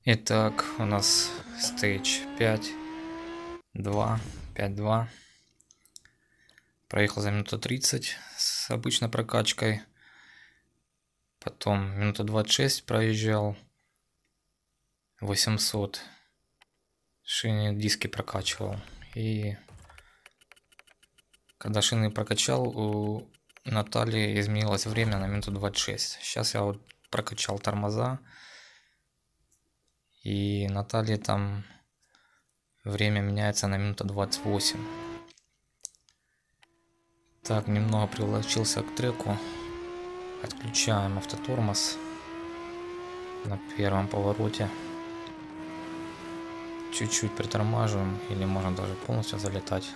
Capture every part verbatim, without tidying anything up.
Итак, у нас стейдж пять, два, пять, два. Проехал за минуту тридцать с обычной прокачкой. Потом минуту двадцать шесть проезжал. восемьсот. Шины, диски прокачивал. И когда шины прокачал, у Натальи изменилось время на минуту двадцать шесть. Сейчас я вот прокачал тормоза. И Наталье там время меняется на минуту двадцать восемь. Так, немного приложился к треку. Отключаем автотормоз на первом повороте. Чуть-чуть притормаживаем, или можно даже полностью залетать.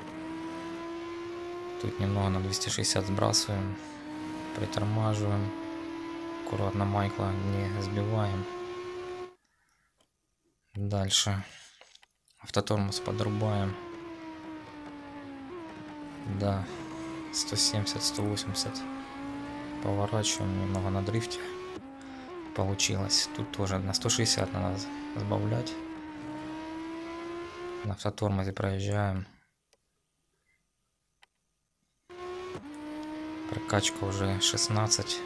Тут немного на двести шестьдесят сбрасываем, притормаживаем. Аккуратно Майкла не сбиваем. Дальше автотормоз подрубаем. Да, сто семьдесят, сто восемьдесят. Поворачиваем немного на дрифте. Получилось. Тут тоже на сто шестьдесят надо сбавлять. На автотормозе проезжаем. Прокачка уже шестнадцать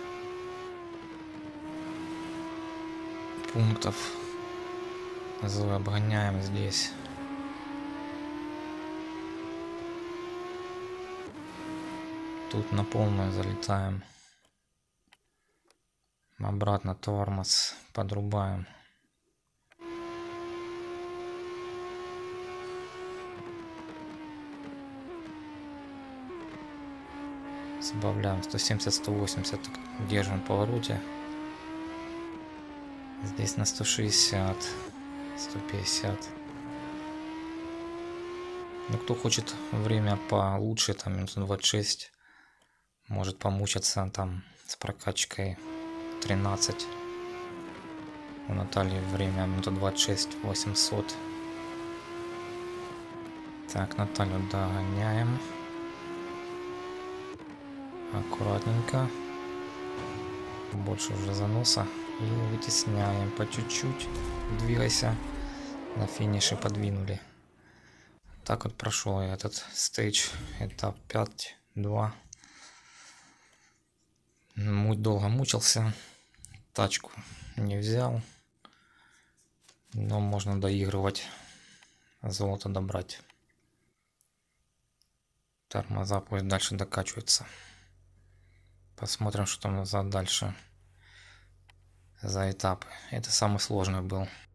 пунктов. Зои обгоняем здесь. Тут на полную залетаем. Обратно тормоз подрубаем. Сбавляем сто семьдесят, сто восемьдесят. Держим в повороте. Здесь на сто шестьдесят, сто пятьдесят. Ну, кто хочет время получше, там минут двадцать шесть, может помучиться там с прокачкой тринадцать. У Натальи время минута двадцать шесть, восемьсот. Так, Наталью догоняем. Аккуратненько. Больше уже заноса. И вытесняем по чуть-чуть. Двигайся. На финише подвинули. Так вот прошел я этот стейдж. Этап пять, два. Долго мучился. Тачку не взял. Но можно доигрывать. Золото добрать. Тормоза пусть дальше докачиваются. Посмотрим, что там за дальше за этап. Это самый сложный был.